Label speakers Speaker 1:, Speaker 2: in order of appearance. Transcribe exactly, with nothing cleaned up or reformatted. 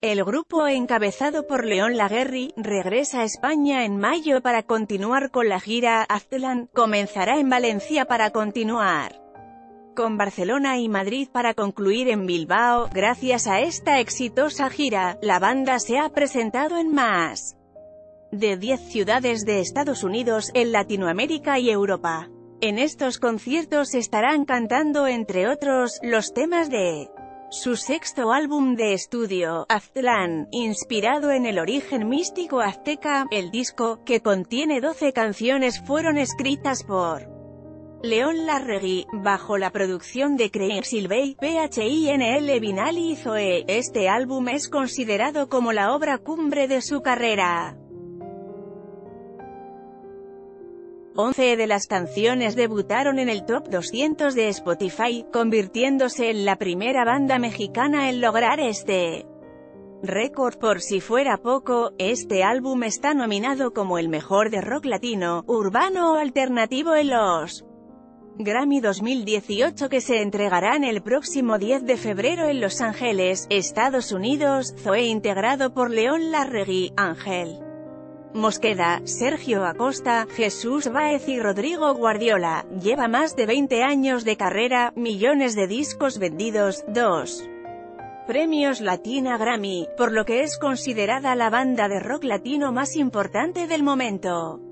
Speaker 1: El grupo, encabezado por León Laguerri, regresa a España en mayo para continuar con la gira. Aztlán comenzará en Valencia para continuar con Barcelona y Madrid para concluir en Bilbao. Gracias a esta exitosa gira, la banda se ha presentado en más de diez ciudades de Estados Unidos, en Latinoamérica y Europa. En estos conciertos estarán cantando, entre otros, los temas de su sexto álbum de estudio, Aztlán, inspirado en el origen místico azteca. El disco, que contiene doce canciones, fueron escritas por León Larregui, bajo la producción de Craig Silvey, Phinl Vinali y Zoe. Este álbum es considerado como la obra cumbre de su carrera. once de las canciones debutaron en el Top doscientos de Spotify, convirtiéndose en la primera banda mexicana en lograr este récord. Por si fuera poco, este álbum está nominado como el mejor de rock latino, urbano o alternativo en los Grammy dos mil dieciocho, que se entregarán el próximo diez de febrero en Los Ángeles, Estados Unidos. Zoe, integrado por León Larregui, Ángel Mosqueda, Sergio Acosta, Jesús Báez y Rodrigo Guardiola, lleva más de veinte años de carrera, millones de discos vendidos, dos premios Latina Grammy, por lo que es considerada la banda de rock latino más importante del momento.